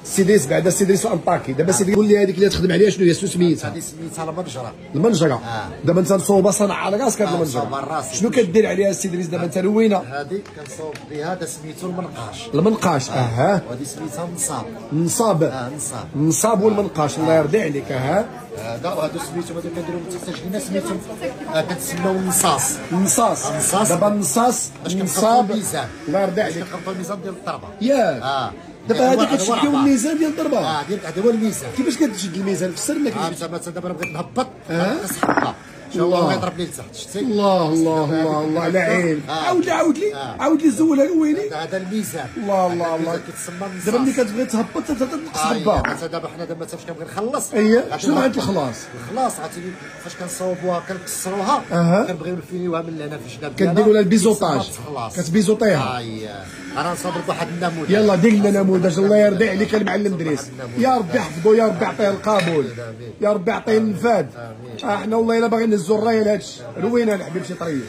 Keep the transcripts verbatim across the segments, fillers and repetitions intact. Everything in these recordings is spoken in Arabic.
السيديس بعدا السيديس الانطاكي. دابا سيدي قول لي هذيك اللي تخدم عليها شنو هي شنو سميتها؟ هذه سميتها المنجره. المنجره. آه. دابا انت نصوبها صنع على راسك هذه المنجره. شنو كدير عليها السيديس دابا انت روينه؟ هذه كنصوب بها هذا سميتو المنقاش. المنقاش اها. وهذه سميتها النصاب. النصاب. اه نصاب. النصاب والمنقاش الله يرضي عليك اها. هذا وهذا سميتو هذا كنديرو متسجلين سميتو كتسماو النصاص. النصاص. دابا النصاص النصاب الله يرضي عليك. كنقطعو الميزان ديال الطربه. ياك. اه دابا هذا كتشد فيهم الميزان ديال الضربه. اه ديال هذا هو الميزان. كيفاش كتشد الميزان في السر ما كيفاش؟ اه مثلا دابا بغيت نهبط كنسحبها. شوف هو يضرب لي لتحت شتي. الله الله الله الله على عينك. عاود لي عاود لي عاود لي الزول رويني. هذا الميزان. الله الله الله. كتسمى النصاص. دابا ملي كتبغي تهبط تنقص بالبا. مثلا دابا حنا دابا فاش كنبغي نخلص. اييه شنو معنات الخلاص؟ الخلاص عرفتي فاش كنصاوبوها كنكسروها كنبغيو نفينيوها من هنا في الجناب ديالها كديروا لها البيزوطاج كتبيزوطيها. اييه انا نصاوب لك واحد النموذج. يلا دير لنا نموذج الله يرضي عليك المعلم دريس. يا ربي يحفظو يا ربي يعطيه القبول يا ربي يعطيه النفاذ. احنا والله الا باغيين نهزو الرايه لهادشي. روينا الحبيب شي طريق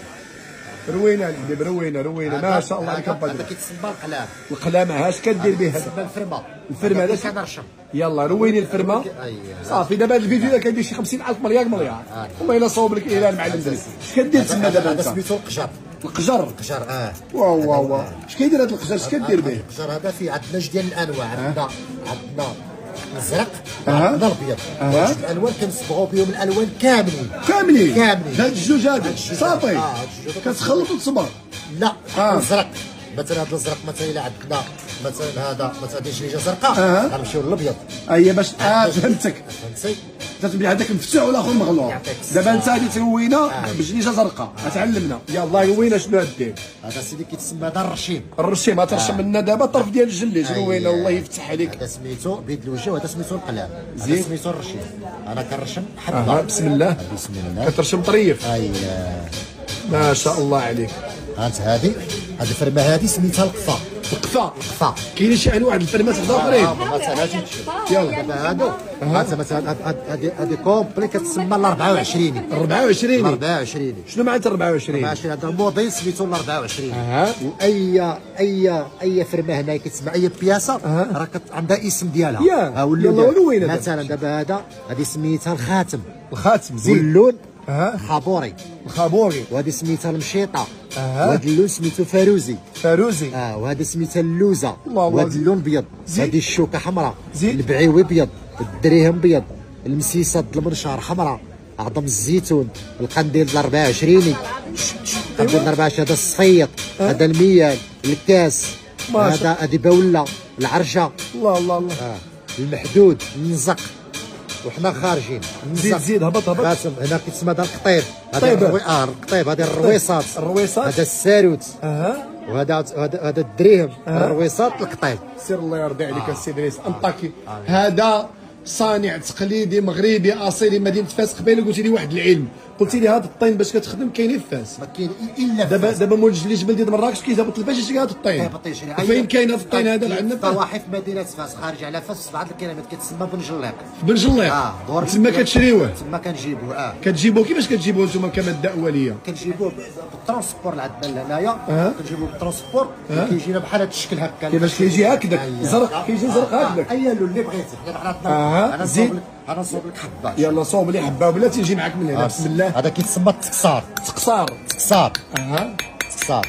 روينا الحبيب روينا روينا ما شاء الله عليك ابا. هذا كيتسمى القلام. القلام اش كدير به؟ كيتسمى الفرمه. الفرمه هذا كنرشم. يلا رويني الفرمه صافي. دابا هذا الفيديو كيدير شي خمسين ألف مليار مليار. والله الا صوب لك اله المعلم دريس. اش كدير تما دابا انت؟ سميتو القجر. القجر. القجر اه. واو واو واو. اش كيدير هذا القجر اش كدير به؟ القجر هذا فيه عندنا جوج ديال الانواع. عندنا عندنا الازرق عندنا الابيض. جوج الالوان كنصبغوا بهم الالوان كاملين. كاملين كاملين. هاد الجوج هادو صافي كتخلط وتصبغ. لا الازرق مثلا هذا الازرق مثلا الا عندنا مثلا هذا مثلا هذه شريجه زرقاء غنمشيو للابيض. اييه باش اه فهمتك. فهمتي تتبع هذاك مفتوح والاخر مغلوق. دابا انت هذه تروينا بجنيجه زرقاء غتعلمنا. يلاه روينا شنو دير. هذا سيدي كيتسمى هذا الرشيم. الرشيم غترشم لنا دابا الطرف ديال الجليج. روينا الله يفتح عليك. هذا سميتو بيد الوجه وهذا سميتو القلام. زين هذا سميتو الرشيم. انا كنرشم حبه. آه بسم الله بسم الله كترشم طريف. اييه ما شاء الله عليك. هانت هذه هذه الفرمه هذه سميتها القفا. القفا. القفا كاينين شي انواع الفرمات اخرين. مثلا اجي تشوف يلا دابا هادو هذا مثلا هذه هذه كومبلي كتسمى ال أربعة وعشرين. أربعة وعشرين أربعة وعشرين شنو معناتها أربعة وعشرين؟ أربعة وعشرين هذا الموديل سميتو ال أربعة وعشرين. اها واي اي اي فرمه هنا كتسمى اي بياسه راه عندها اسم ديالها. ها يلا وين مثلا دابا هذا هذه سميتها الخاتم. الخاتم زين. واللون اها الخابوري. الخابوري. وهذه سميتها المشيطه. اها وهذا اللون سميتو فاروزي. فاروزي. اه وهذا سميتها اللوزه. الله الله. وهذا اللون ابيض. هذه الشوكه حمراء. زين. البعيوي ابيض. الدريهم ابيض. المسيسه المنشار حمراء. عظم الزيتون. القنديل د أربعة وعشرين. القنديل د أربعة وعشرين هذا الصفيط. هذا الميال. الكاس. هذا هذه باوله. العرشه. الله الله الله. آه. المحدود. النزق. وحنا خارجين. زيد زيد هبط هبط. هنا كيتسمى هذا القطيب. هذا الروي... اه القطيب هذه الرويصات. الرويصات. هذا الساروت. اها وهذا هذا هذا الدريهم. الرويصات القطيب. سير الله يرضي عليك السي دريس انطاكي. هذا صانع تقليدي مغربي اصيلي مدينه فاس. قبيله قلتي لي واحد العلم قلتي لي هذا الطين باش كتخدم كاين في فاس. ما كاين الا دابا دابا مول الجليج بلديه مراكش كيهبط الباش يشري هذا الطين. فين كاين هذا الطين هذا عندنا في ضواحي مدينه فاس خارج على فاس سبعة الكيلومتر كتسمى بنجليق. بنجليق اه تما كتشريوه. تما كنجيبوه. اه كتجيبوه كيفاش كتجيبوه نتوما كماده اوليه؟ كنجيبوه بالترونسبور اللي عندنا هنايا. آه. كنجيبوه بالترونسبور كيجينا بحال هذا الشكل هكا. كيفاش كيجي هكذاك زرق كيجي زرق هكذاك. اي لون اللي بغيتي حنا اه انا زين انا نصوب لك حبه. يلا صوب لي حبه ولا تيجي معاك من هنا. بسم الله. هذا كيتسمى التقصار. تقصار. تقصار. اها تقصار.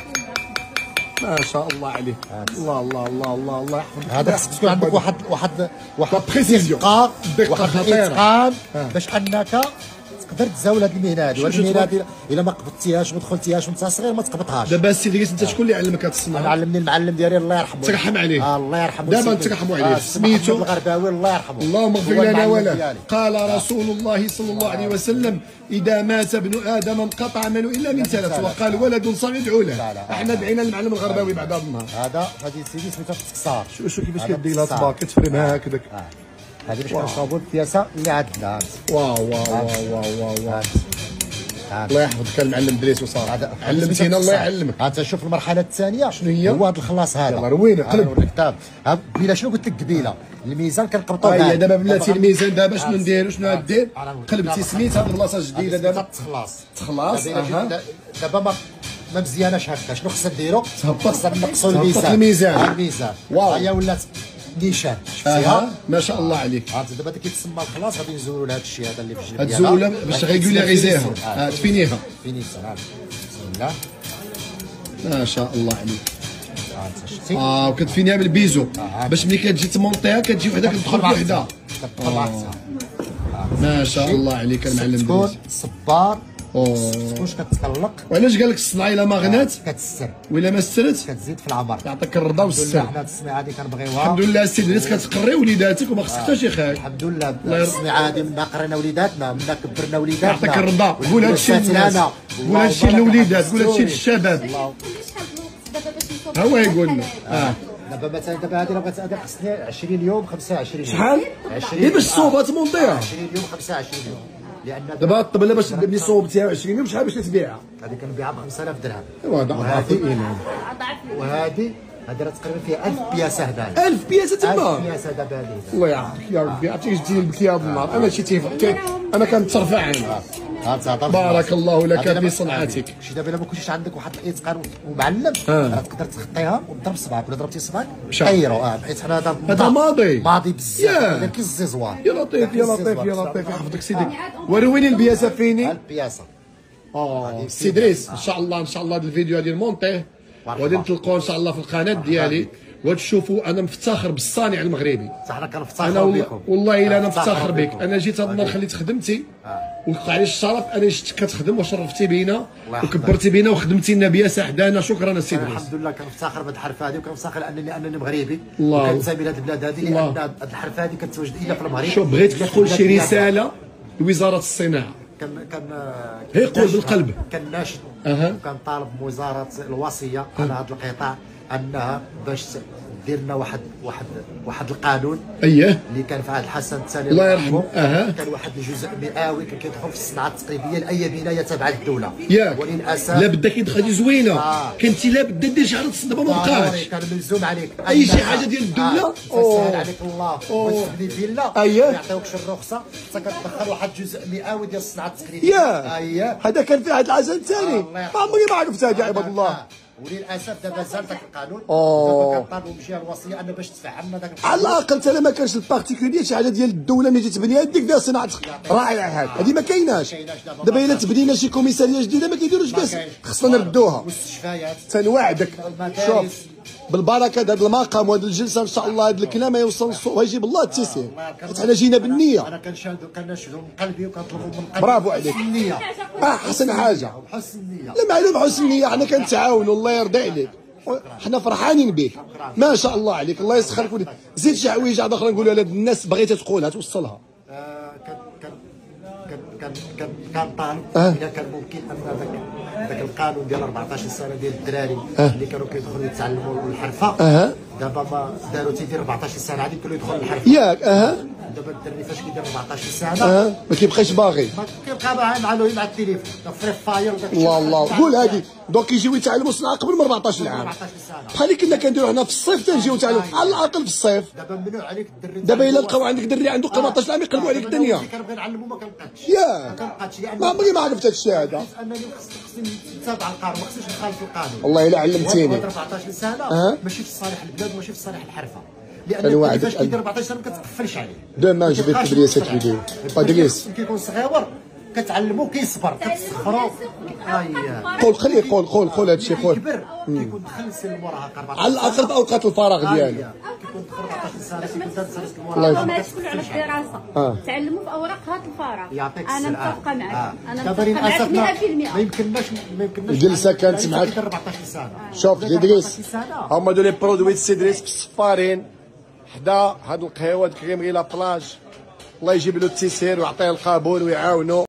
ما شاء الله عليه. الله الله الله الله الله يحفظك. هذا خصك تكون عندك واحد واحد واحد بريسيزيون دقه دقه واحد الاتقان باش انك تقدر تزاول هذه المهنه هذه. وهذه المهنه هذه الا ما قبضتيهاش وما دخلتيهاش وانت صغير ما تقبطهاش. دابا السي دريس انت شكون اللي علمك هذا الصنعه؟ انا علمني المعلم ديالي الله يرحمه. ترحم عليه. آه الله يرحمه. دابا نترحموا عليه. سميتو الغرباوي الله يرحمه. اللهم اغفر لنا وله. قال رسول الله صلى الله عليه وسلم اذا مات ابن ادم انقطع عمله الا من ثلاث وقال ولد صالح يدعو له. احنا دعينا المعلم الغرباوي بعد هذا النهار. هذا هذه سيدي سميتها التكسار. شو شو كيفاش كدير لها طباق كتفرمها هكذاك. هذه باش كنصاوبوا البياسه اللي عندنا. واو واو واو واو واو الله يحفظك المعلم دريس وصار علمتينا الله يعلمك. انت شوف المرحله الثانيه شنو هي؟ هو هذا الخلاص هذا. يلا روينا قلب الكتاب. قبيله شنو قلت لك قبيله الميزان كنقبطوه. هي دابا بلاتي الميزان دابا شنو ندير شنو غدير؟ قلبتي سميت هذه البلاصه جديده دابا تخلاص تخلاص. دابا ما ما مزياناش هكا. شنو خصنا نديرو؟ تهبط خصنا نقصوا الميزان. الميزان الميزان واو هي ولات نيشان شفتيها ما شاء الله عليك. عرفتي دابا كيتسمى الخلاص غادي نزولوا لهذا الشيء هذا اللي في الجنب ديالها تزولها باش ريغولاريزيها تفينيها فينيسيون. بسم الله ما شاء الله عليك. اه وكتفينيها بالبيزو باش ملي كتجي تمونطيها كتجي وحده كتدخل بوحده كتدخل. ما شاء الله عليك المعلم تكون دريس. صبار اوه تكونش كتقلق. وعلاش قال لك الصناعه الا ما غنات كتستر ولا ما سترت كتزيد في العمر. يعطيك الرضا والسر. حنا هاد السميعه هادي كنبغيوها الحمد لله السي دريس كتقري وليداتك وما خصك حتى شي خايب. الحمد لله السميعه هادي منا قرينا وليداتنا منا كبرنا وليداتنا. يعطيك الرضا. قول هادشي للناس قول هادشي للوليدات قول هادشي للشباب. ها هو يقول لنا اه دابا مثلا دابا هادي راه غتادي خصني عشرين يوم خمسة وعشرين يوم. شحال؟ عشرين غير باش تصوبها تمونطيها عشرين يوم خمسة وعشرين يوم. لان دابا الطبله باش ملي صوبتيها عشرين يوم شحال باش تبيعها؟ هذه كنبيعها ب خمسة آلاف درهم. ايوا هذا وهذه وهذه هذه راه تقريبا فيها ألف بياسه هدايا. ألف بياسه تما ألف بياسه دابا هذه. الله يعافيك يا ربي عرفتي جبتي لي البكي هذا النهار انا شي تيف انا كنترفع انا. بارك الله لك في صنعتك. شي دابا الا ما كنتيش عندك واحد الاتقان ومعلم راه تقدر تخطيها وتضرب صبعك ولا ضربتي صبعك طيرو. اه بحيث حنا هذا هذا ماضي ماضي بزاف ولكن الزيزوار. يا لطيف يا لطيف يا لطيف يحفظك سيدي. ورويني البياسه فيني. البياسه اه سي دريس ان شاء الله ان شاء الله هذا الفيديو غادي نمونطيه وغادي نتلقوه ان شاء الله في القناه ديالي وتشوفوا. انا مفتخر بالصانع المغربي. صح انا انا كنفتخر بكم والله الا انا مفتخر بك. انا جيت هذا النهار خليت خدمتي وقع لي الشرف انا شفتك كتخدم وشرفتي بينا وكبرتي بينا وخدمتي لنا بياسه حدانا. شكرا السي دريس. الحمد لله كنفتخر بهذه الحرفه هذه وكنفتخر انني انني مغربي الله وكنتسامي لهذه البلاد هذه لان هذه الحرفه هذه كتواجد الا في المغرب. شوف بغيتك تقول شي رساله لوزاره الصناعه. كان كان هي قول بالقلب. كناشد أه. وكنطالب من وزاره الوصيه على هذا القطاع انها باش دير لنا واحد واحد واحد القانون اييه اللي كان في عهد الحسن الثاني الله يرحمه. اها كان واحد الجزء مئوي كان كيدخل في الصناعه التقليديه لاي بنايه تابعه للدوله. ياك وللاسف لا بدا كيدخل زوينه. آه. كنتي لا بدا دير شي حاجه تصدق ما بقاش. كان ملزوم عليك اي شي حاجه ديال الدوله. آه. فسهل عليك الله باش تبني فيلا اييه ما يعطيوكش الرخصه حتى كتدخل واحد الجزء مئوي ديال الصناعه التقليديه. يا اييه هذا كان في عهد الحسن الثاني. آه. ما عمري ما عرفتها يا عباد الله. وللاسف دابا زال ذاك القانون. أوه. دابا كنطالبوا من الجهه الوصيه ان باش تفعلنا ذاك القانون. على الاقل حتى ما كانش البارتيكولير شي حاجه ديال الدوله ملي تتبنيها ديك فيها صناعه رائعه. هذه هذه ما كايناش دابا. الا تبنينا شي كوميساريه جديده ما كيديروش باس خصنا نردوها. والمستشفيات تنوعدك شوف بالبركه هذا المقام وهذه الجلسه ان شاء الله هذا الكلام يوصل الصوت ويجيب الله التيسير حيت حنا جينا بالنيه. انا كنشاهدوا كنشهدوا من قلبي وكنطلبوا من قلبي. برافو عليك. النيه اه احسن حاجه وحسن النيه. لا معلوم حسن النيه. حنا كنتعاونوا الله يرضي عليك. حنا فرحانين بك ما شاء الله عليك. الله يسخرك وليد. زيد شي حويجه اخرى نقولوا لهاد الناس بغيتها تقولها توصلها. كان كان كان كان كان طالب اذا كان ممكن ان ذاك ذاك القانون ديال أربعطاش سنه ديال الدراري اللي كانوا كيدخلوا يتعلموا الحرفه دابا ما داروا تيدير أربعطاش سنه عاد يمكن يدخل الحرفه ياك. اها دابا الدري فاش كيدير أربعطاش سنه اها ما كيبقاش باغي ما كيبقى مع مع مع التليفون داك فري فاير وداك الله الله. قول هادي دوك كيجيو يتعلموا الصناعه قبل من أربعطاش عام بحال اللي كنا كنديروا حنا في الصيف تنجيو نتعلموا على الاقل في الصيف. دابا ممنوع عليك الدري. دابا الا لقاو عندك دري عنده أربعطاش عام يقلبوا عليك الدنيا. كنبغي نعلمو ما كنبقاش. ياك ما كنبقاش لان ما عمري ما عرفت هذا الشيء هذا. انني خصني نتابع القانون ما خصنيش نخالف القانون. والله الا علمتيني. أربعطاش سنه أه؟ ماشي في صالح البلاد وماشي في صالح الحرفه. لان فاش كيدير أربعطاش سنه ما كتقفلش عليه. دوما جبت البريسات فيديو بادريس كيكون صغيور كتعلمو كيصبر كتسخرو. اييه قول خليه قول قول قول هذا الشيء قول. كبر كيكون دخل سن المراهقه على الاقل في اوقات الفراغ ديالو. كيكون دخل أربعطاش سنه كيكون دار سنه الله المراهقه. ما تكون على الدراسه آه. تعلموا في اوراق هذا الفراغ. يعطيك انا السلام. متفقه معك. آه. انا دابا متفقه معك للاسف مئة في المئة. ما يمكنناش ما يمكنناش الجلسه كانت معك. أربعطاش سنه. شوف ادريس هما دول لي برودوي سي ادريس في الصفارين حدا هاد القهوه كريمري لا بلاج. الله يجيب له التيسير ويعطيه القبول ويعاونو.